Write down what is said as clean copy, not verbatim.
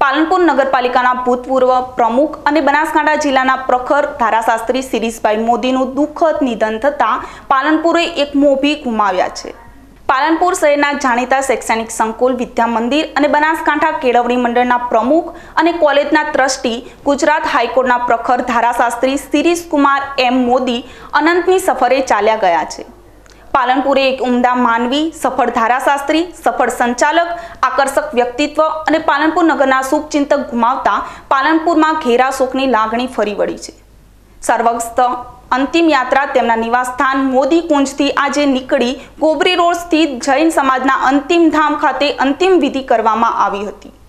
પાલનપુર નગરપાલિકાના ભૂતપૂર્વ પ્રમુખ અને બનાસકાંઠા જિલ્લાના પ્રખર ધારાશાસ્ત્રી શિરીષભાઈ મોદીનું દુઃખદ નિધન થતાં પાલનપુરે એક મોભી ગુમાવ્યા છે। પાલનપુર શહેરના જાણીતા શૈક્ષણિક સંકુલ વિદ્યા મંદિર અને બનાસકાંઠા કેળવણી મંડળના પ્રમુખ અને કોલેજના ટ્રસ્ટી ગુજરાત હાઈકોર્ટના પ્રખર ધારાશાસ્ત્રી શિરીષકુમાર એમ મોદી અનંતની સફરે ચાલ્યા ગયા છે। પાલનપુરે એક ઉમદા માનવી, સફળ ધારાશાસ્ત્રી, સફળ સંચાલક, આકર્ષક વ્યક્તિત્વ અને પાલનપુર નગરના શુભચિંતક ગુમાવતા પાલનપુરમાં ઘેરા શોકની લાગણી ફરી વળી છે। સર્વસ્થ અંતિમ યાત્રા તેમના નિવાસસ્થાન મોદી કુંજથી આજે નીકળી ગોબરી રોડ સ્થિત જૈન સમાજના અંતિમ ધામ ખાતે અંતિમ વિધિ કરવામાં આવી હતી।